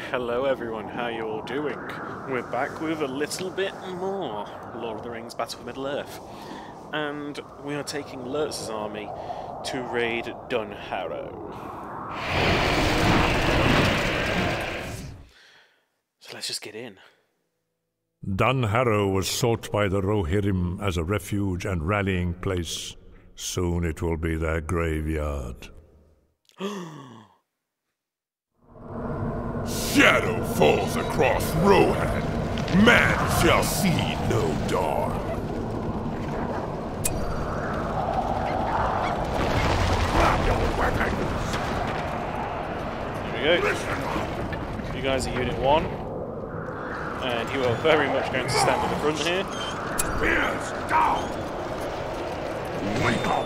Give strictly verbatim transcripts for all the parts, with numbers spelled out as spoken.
Hello everyone, how you all doing? We're back with a little bit more Lord of the Rings Battle for Middle-earth. And we are taking Lurtz's army to raid Dunharrow. So let's just get in. Dunharrow was sought by the Rohirrum as a refuge and rallying place. Soon it will be their graveyard. Shadow falls across Rohan. Man shall see no dawn. Grab your weapons. Here we go. You guys are Unit one. And you are very much going to stand at the front here. Spears down. Wake up.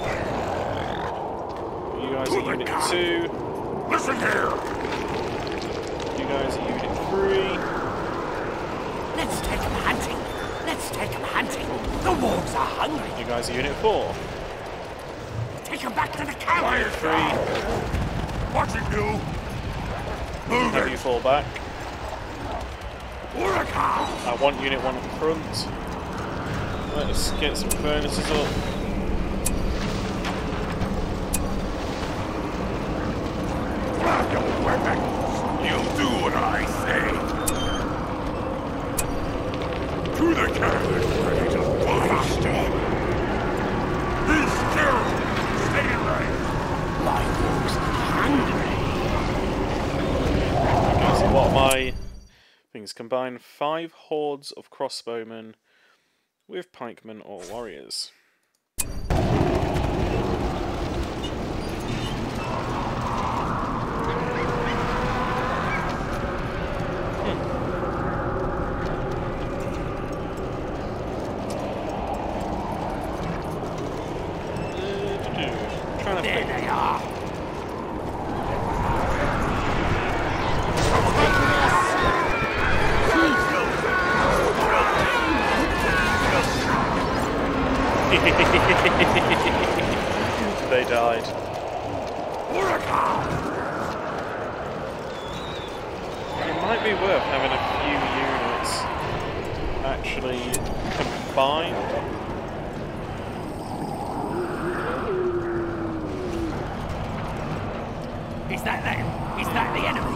You guys are Unit two. Listen here. You guys are Unit three. Let's take them hunting. Let's take them hunting. The wolves are hungry. You guys are Unit four. Take them back to the camp. Unit three. Watching you. Move Have it. you fall back. Uruk'hia. I want Unit one at the front. Let's get some furnaces up. Grab your weapons. You'll do what I say. To the cabin, ready to blast him. Be still. Stay right. My wolves are hungry. Okay, so what are my things? Combine five hordes of crossbowmen with pikemen or warriors. There they are. They died. It might be worth having a few units actually combined. Is that them? Is that the enemy?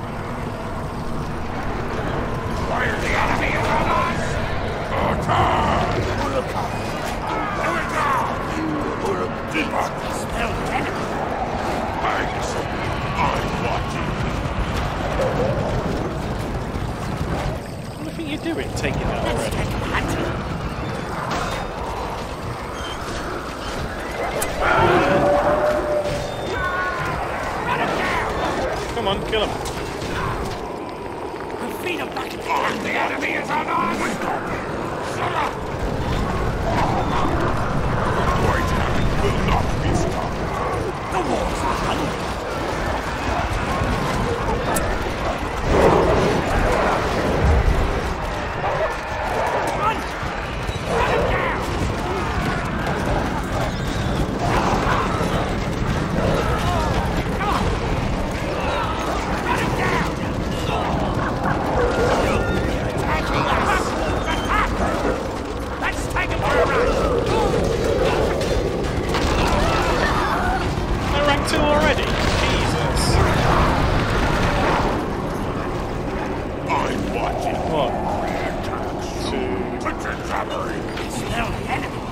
Fire the enemy on us! Attack! Do it now! Deep up! Smell the enemy. Thanks! I'm watching. What do you think you're doing, taking that Let's already? take them hunting. Come on, kill him. We'll feed them back into Oh, the enemy is on us! Shut up! White Hand will not be stopped. the wolves are hungry. Run! Run them down! Come on! Run them down! Attacking us! Attack! Let's take them for a run! They're rank two already? Jesus. I'm watching. One, two, Jabbering. Smell the enemy!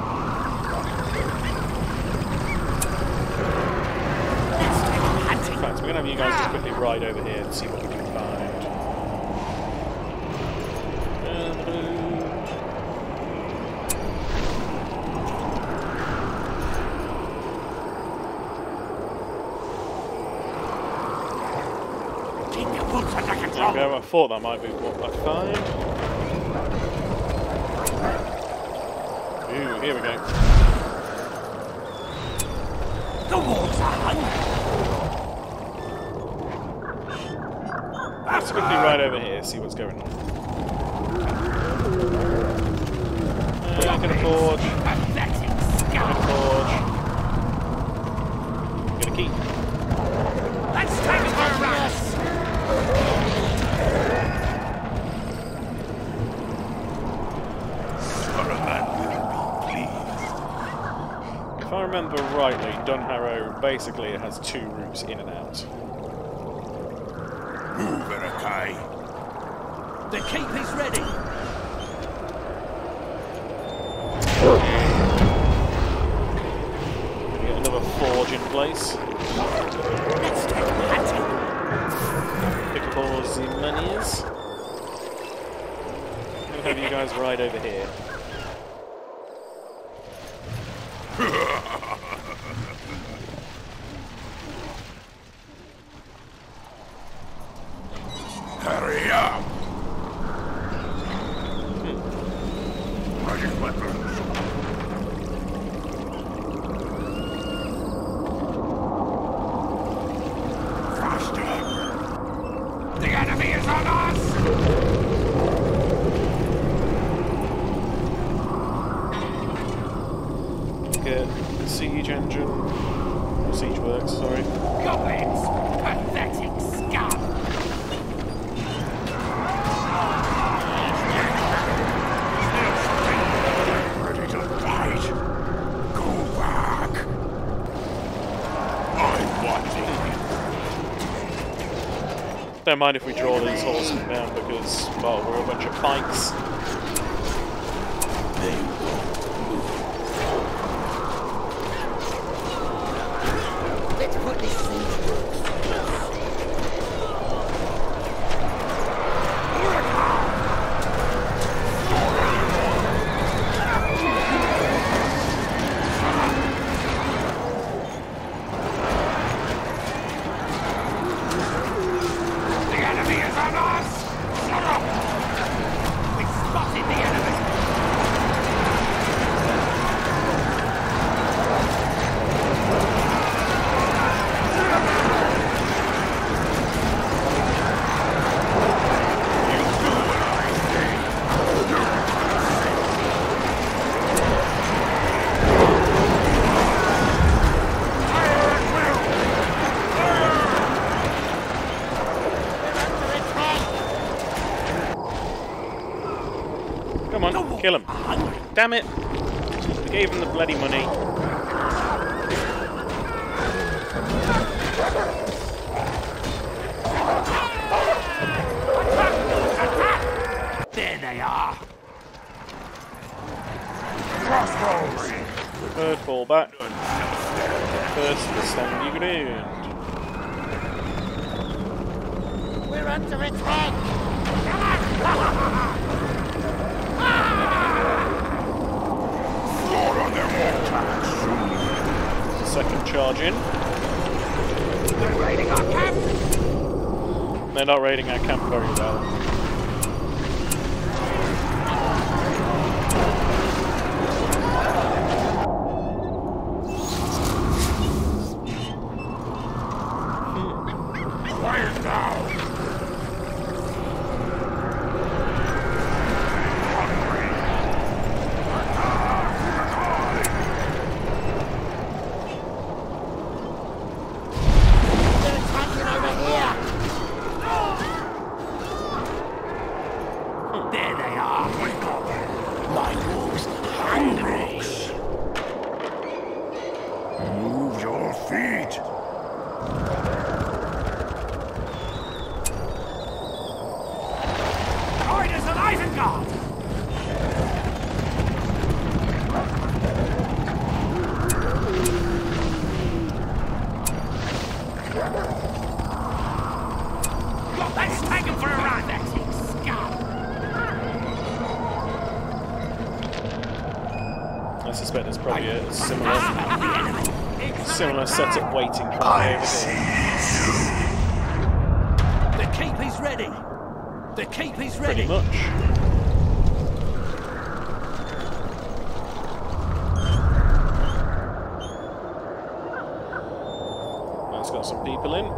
Let's take them hunting! in fact, we're going to have you guys just quickly ride over here and see what we can find. Keep your wolves under There we control! go, I thought that might be what I'd find. Ooh, here we go. The wolves are hungry! Let's quickly ride over here, see what's going on. Uh, gonna forge. Pathetic Gonna scum! forge. Gonna keep. Let's take them for a run! remember rightly, Dunharrow basically has two routes in and out. Move, Uruk'hia. The keep is ready. Gonna get another forge in place. Let's take them hunting. Pick up all the monies. I'll have you guys ride over here. Hurry up! Hmm. Ready weapons. Faster! The enemy is on us! Get the siege engine. Or siege works, sorry. Goblins! Pathetic scum! Ready to fight? Go back! I'm watching. Don't mind if we draw these horsemen down because, well, we're a bunch of pikes. They won't move. Let's put this siege works. The enemy is on us! We spotted the enemy. Come on, kill him. Damn it! We gave him the bloody money. There they are. Crossroads! Third fall back. First to stand your ground. We're under attack. Slaughter them all back soon. Second charge in. They're raiding our camp. They're not raiding our camp very well. Quiet now! They're attacking over here. There they are. My wolves hungry. Move your feet. Orders of Isengard. Let's take him for a ride, that scum. I suspect there's probably a similar similar setup waiting for me over here. The keep is ready. The keep is Pretty ready. much. That's got some people in.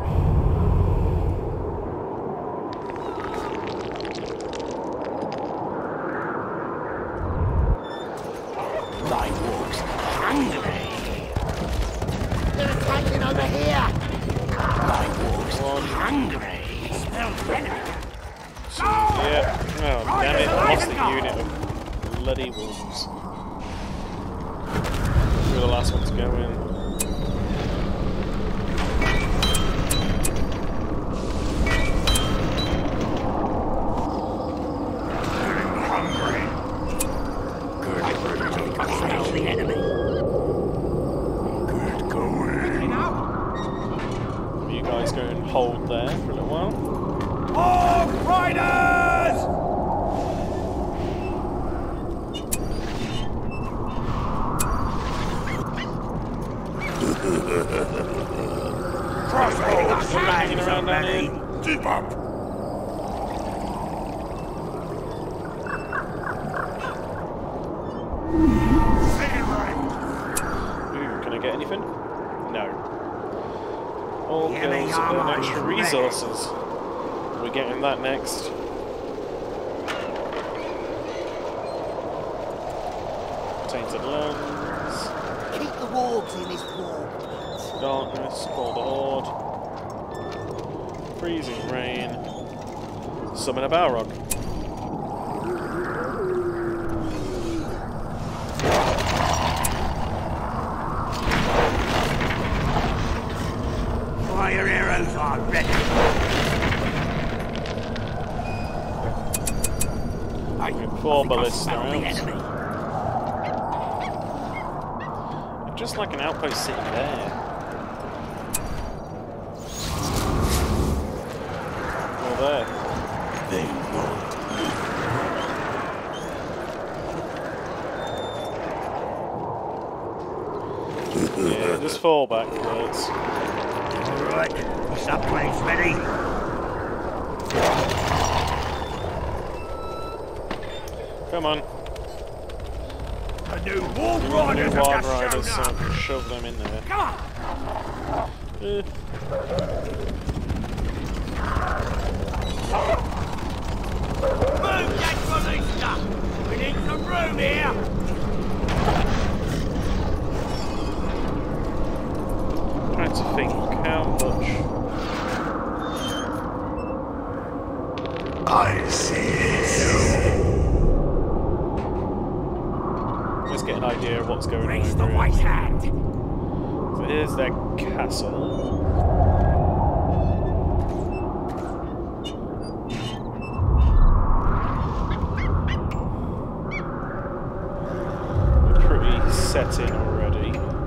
My wolves hungry. They're attacking over here. My wolves One. hungry. Smell venom. Yeah. Oh, damn it. I lost the unit of bloody wolves. You were the last one to go in. Hold there for a little while. Orc riders! Crossbows! Hanging around down here. Keep up! Stay right! Ooh, can I get anything? No. All Yeah, girls they and are extra ready. resources. We're getting that next. Tainted lands. Keep the wargs in this war. Darkness. Call the Horde. Freezing rain. Summon a Balrog. Fire arrows are ready. I Four think I ballista smell the rounds. enemy. Just like an outpost sitting there. Well, there. They won't. Yeah, just fall back, Lurtz. Alright, is that place ready? Come on. The new Warg New Riders have Wild just Riders, so shown I up. can shove them in there. Come on! Eh. Move that ballista! We need some room here! Trying to think how much. I see you. Let's get an idea of what's going Raise on the over white here. hand! So here's their castle. We're pretty set in already.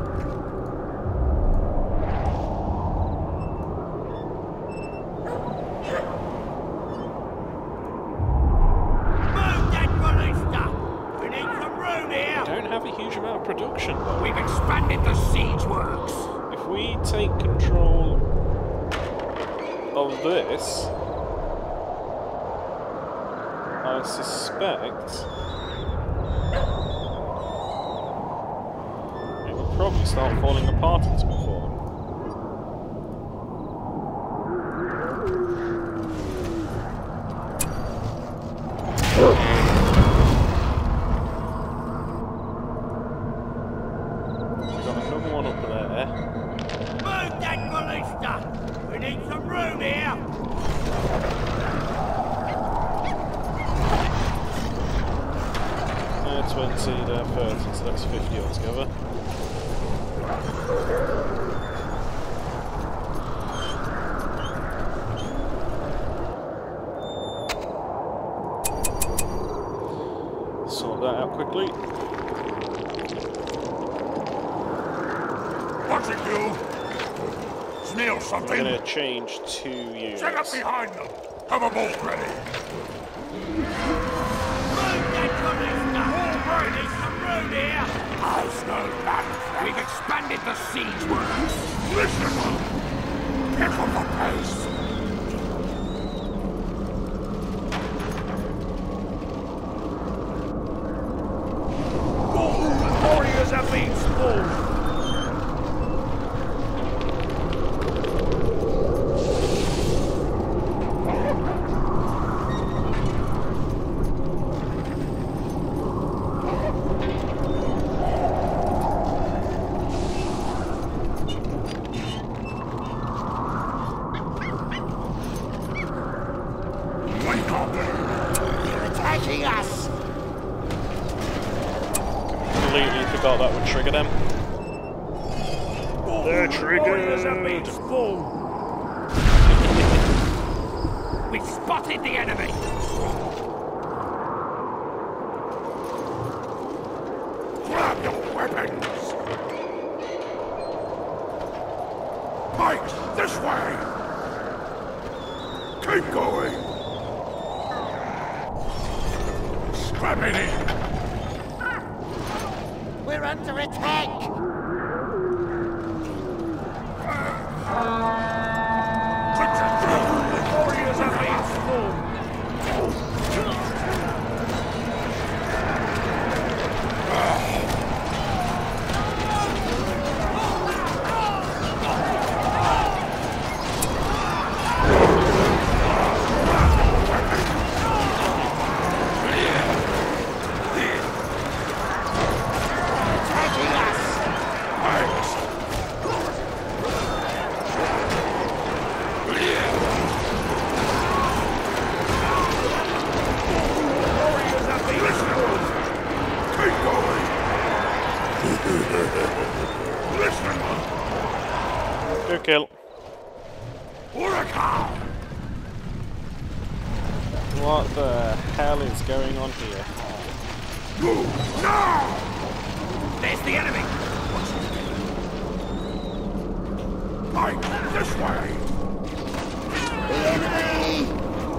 Move that ballista! We need some room here! Don't have a huge amount of production though. We've expanded the siege works! If we take control of this, I suspect it will probably start falling apart into before. We've got another one up there. Move that ballista! We need some room here! Uh, twenty, there, thirty, so that's fifty altogether. Sort that out quickly. What's it do? Snail We're something? going to change two units. Set up behind them. Have a bolt ready. Move that ballista! We need some room here! I've no back. We've expanded the siege works! Listen up. Pick up the pace. All the warriors have been spawned! Wake up. They're attacking us! Completely forgot that would trigger them. They're Warriors have been triggered! spawned. We spotted the enemy. Grab your weapons! Pikes, this way! Keep going! Scrap it in! We're under attack. Warriors have been spawned. Good kill. Uruk'hia! What the hell is going on here? Move now! There's the enemy. Pike, this way! The enemy.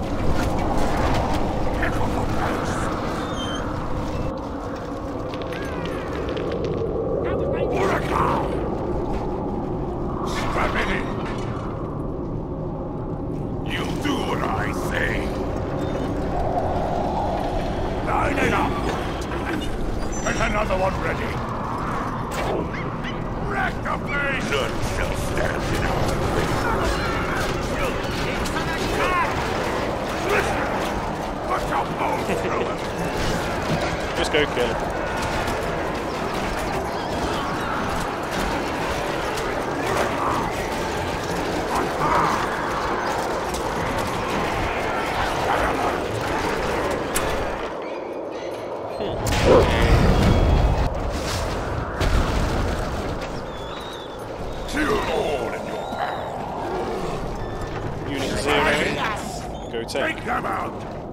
Pick up the pace! Uruk'hia! Scrap it in! You'll do what I say! Line it up! Get another one ready! Wreck the place! None shall stand in our way! It's an attack. Listen! Put your bow through it! Just go kill. Kill all in your path! Unit zero. Go Take take. them out!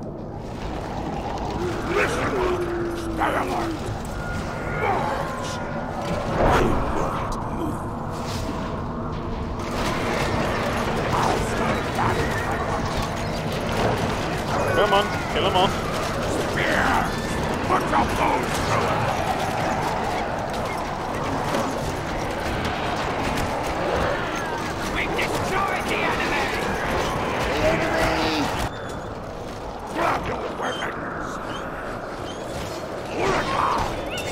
Listen! Stay alert! March! Do not move! I'll stand back! Come on, kill them off. Spear! Put your bows through it! We've destroyed the enemy. Grab your weapons! Uruk'hia!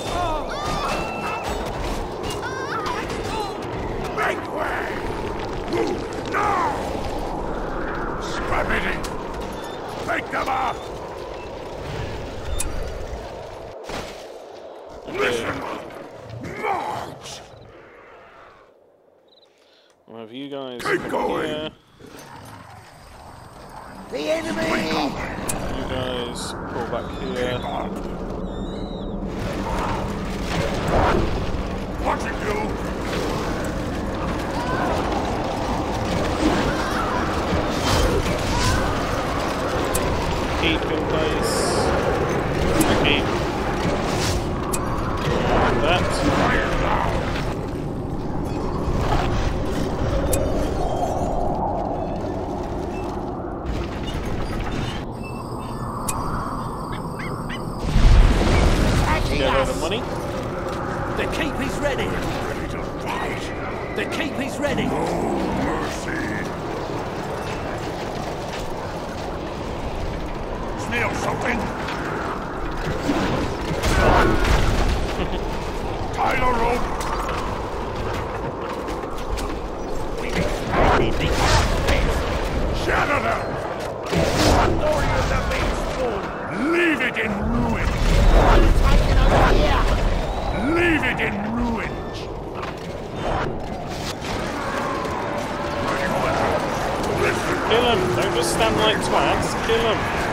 Make way! Move now! Scrap it in! Take them up! Listen! March! I'll have you guys Keep come going. here. The enemy. You guys pull back here. Watching you! Keep in place. Keep. That. Fire now! Get a load of money. The keep is ready. Ready to fight! The keep is ready. No mercy! Snail something! Tie the rope! We've expanded the airspace. Shatter them! Warriors have been spawned. Leave it in ruin! Taken over here. Leave it in ruins! Listen! Kill them. Don't just stand like twats. Kill them.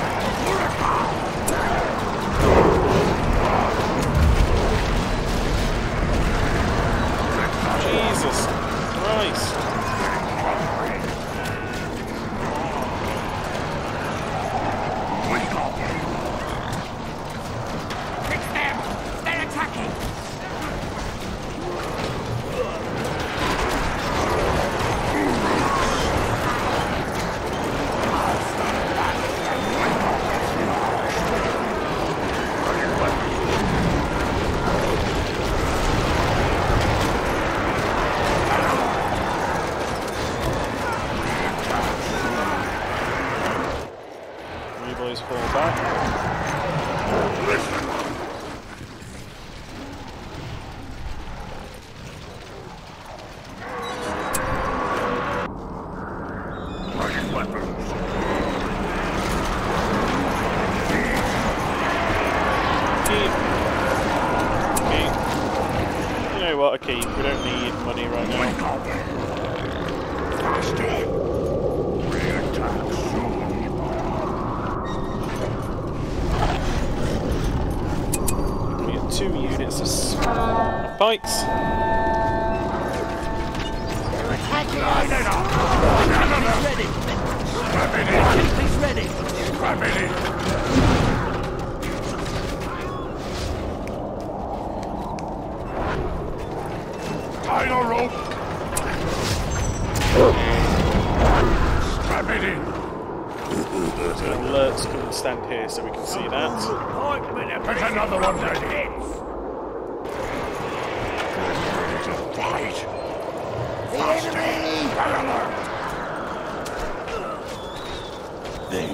Jesus. Christ! Fix them! They're attacking! You boys fall back. Keep. Keep. You know what? Okay, we don't need money right now. We have two units of spikes. He's ready! Tie a rope! Strap it in! So Lurtz can stand here so we can see that. There's another one there! Ready to fight! The enemy! They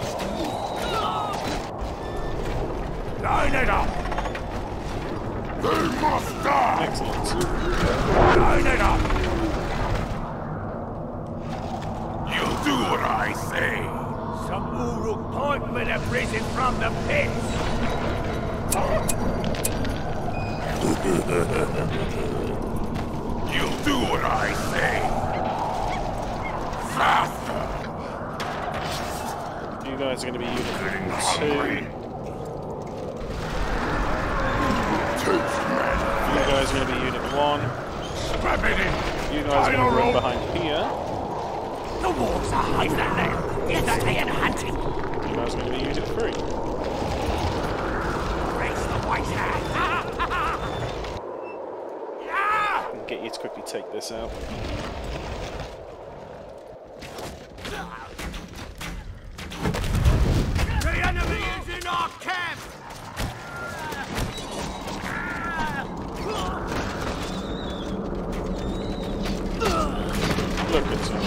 line it up! They must die! Excellent. Line it up! You'll do what I say! Some Uruk pikemen have risen from the pits! You'll do what I say! Faster! You guys are going to be Getting unit hungry! two. Toast, man! You guys are going to be unit one. Strap it in! You guys are Tie going a to run rope. behind here. The wolves are hiding there! It's and hunting! You guys are going to be unit three. Raise the white hand! And get you to quickly take this out. The enemy is in our camp! Look at you.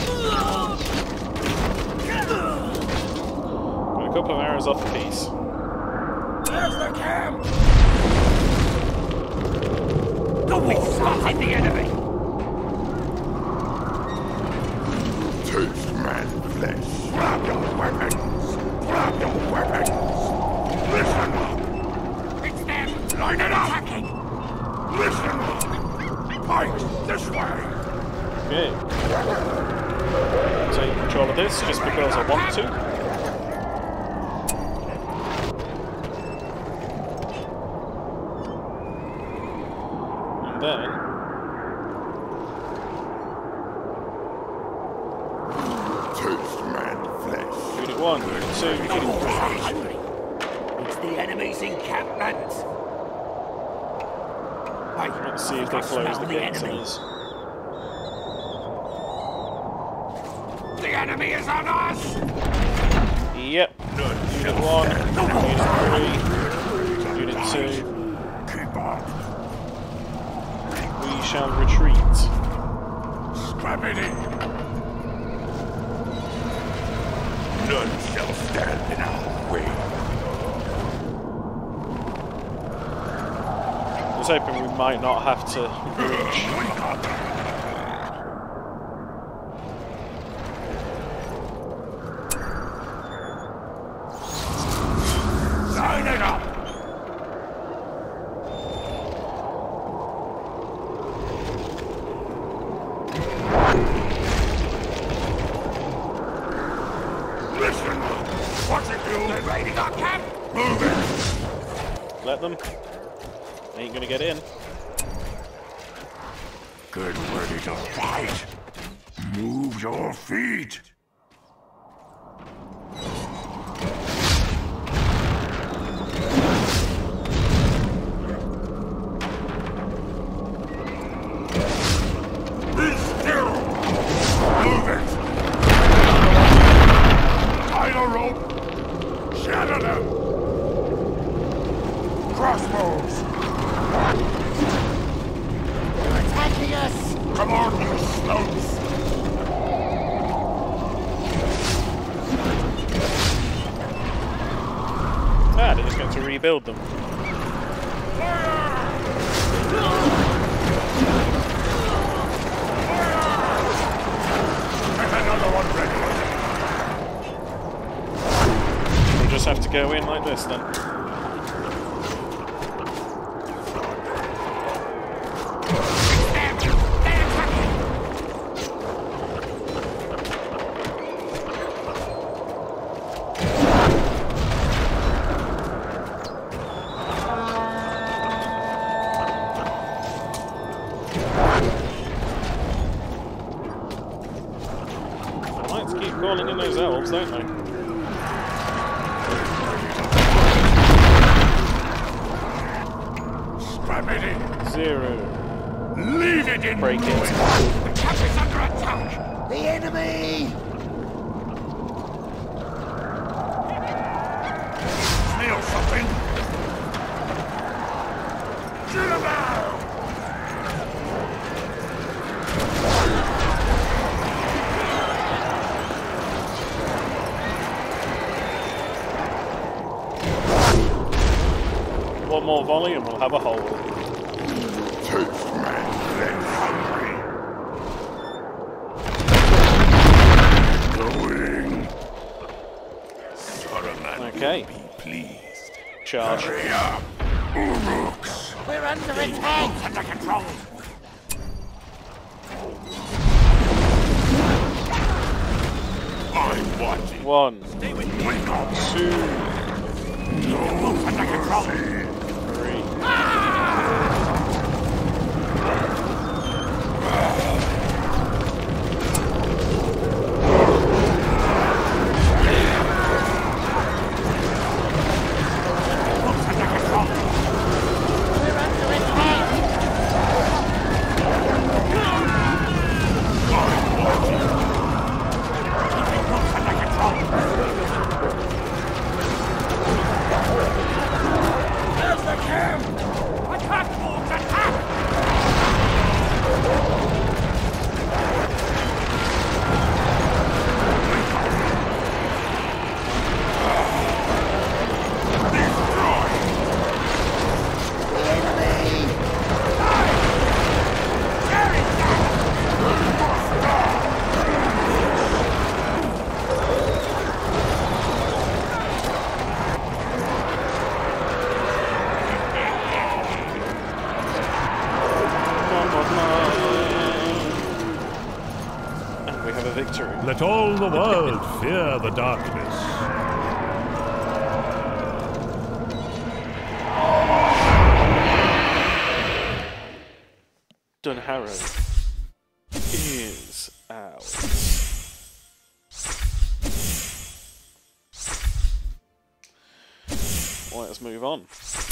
Got a couple of arrows off the piece. There's the camp! The wolves spotted the enemy! Taste man flesh! Grab your weapons! Grab your weapons! Listen up! It's them! Line it up! Attacking! Listen up! Fight this way! Okay. Take control of this just because I want to. And then Taste man flesh! unit one, unit two, The unit wolves are three. hungry! It's the enemy's encampment! Wait, Let's see if they I close smell the the gates on enemy. us. The enemy is on us! Yep. Unit one, unit three, unit two. Keep up! We shall retreat. Strap it in! None shall stand in our way! I was hoping we might not have to reach. Wake up! Line it up! Listen! What's it do? They're raiding our camp! Move it! Let them. Ain't gonna get in. Get ready to fight. Move your feet. Be still. Move it. Tie the rope. Shatter them. Crossbows. They're attacking us! Come on, you slopes. Ah, they just get to rebuild them. Another one ready. We'll just have to go in like this then. Calling in those elves, don't they? Strap it in. Zero. Leave it in. Break it. The cap is under attack. The enemy! Smell something. Shoot him now. One more volley and we'll have a hole. Taste man, then hungry. Going. Saruman Okay. will be pleased. Charge. Hurry up, Uruks. We're under attack! Under control. I'm watching. One, Wake up. two, No, under control. three. We're under attack! There's the camp. Attack, wolves, attack. And we have a victory. Let all the world fear the darkness. Dunharrow is out. Well, let's move on.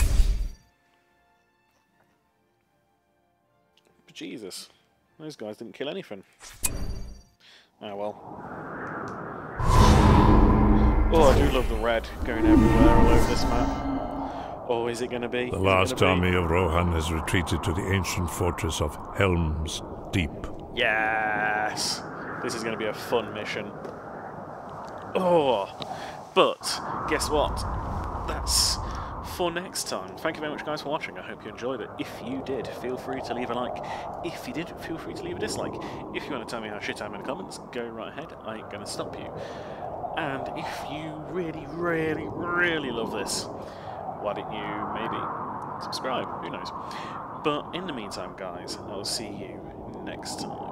But Jesus, those guys didn't kill anything. Oh well. Oh, I do love the red going everywhere all over this map. Oh, is it going to be? The Is it last gonna army of Rohan has retreated to the ancient fortress of Helms Deep. be? Yes! This is going to be a fun mission. Oh, but guess what? That's for next time. Thank you very much, guys, for watching. I hope you enjoyed it. If you did, feel free to leave a like. If you didn't, feel free to leave a dislike. If you want to tell me how shit I am in the comments, go right ahead. I ain't going to stop you. And if you really, really, really love this, why don't you maybe subscribe? Who knows? But in the meantime, guys, I'll see you next time.